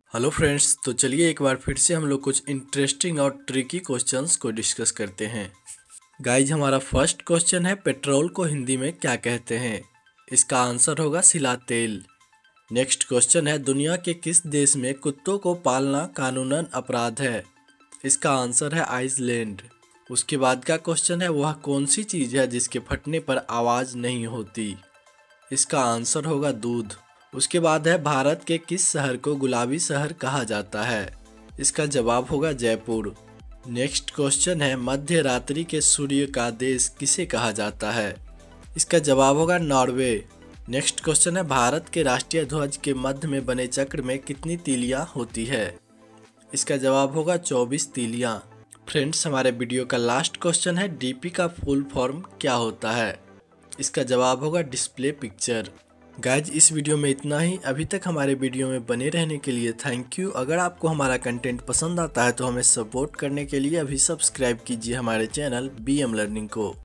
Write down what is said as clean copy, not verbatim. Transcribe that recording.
Hello friends, तो चलिए एक बार फिर से हम लोग कुछ इंटरेस्टिंग और ट्रिकी क्वेश्चंस को डिस्कस करते हैं। गाइज, हमारा फर्स्ट क्वेश्चन है, पेट्रोल को हिंदी में क्या कहते हैं? इसका आंसर होगा सिला तेल। नेक्स्ट क्वेश्चन है, दुनिया के किस देश में कुत्तों को पालना कानूनन अपराध है? इसका आंसर है आइसलैंड। उसके बाद का क्वेश्चन है, वह कौन सी चीज़ है जिसके फटने पर आवाज़ नहीं होती? इसका आंसर होगा दूध। उसके बाद है, भारत के किस शहर को गुलाबी शहर कहा जाता है? इसका जवाब होगा जयपुर। नेक्स्ट क्वेश्चन है, मध्य रात्रि के सूर्य का देश किसे कहा जाता है? इसका जवाब होगा नॉर्वे। नेक्स्ट क्वेश्चन है, भारत के राष्ट्रीय ध्वज के मध्य में बने चक्र में कितनी तीलियां होती है? इसका जवाब होगा 24 तीलियां। फ्रेंड्स, हमारे वीडियो का लास्ट क्वेश्चन है, डीपी का फुल फॉर्म क्या होता है? इसका जवाब होगा डिस्प्ले पिक्चर। गाइज, इस वीडियो में इतना ही। अभी तक हमारे वीडियो में बने रहने के लिए थैंक यू। अगर आपको हमारा कंटेंट पसंद आता है तो हमें सपोर्ट करने के लिए अभी सब्सक्राइब कीजिए हमारे चैनल BM लर्निंग को।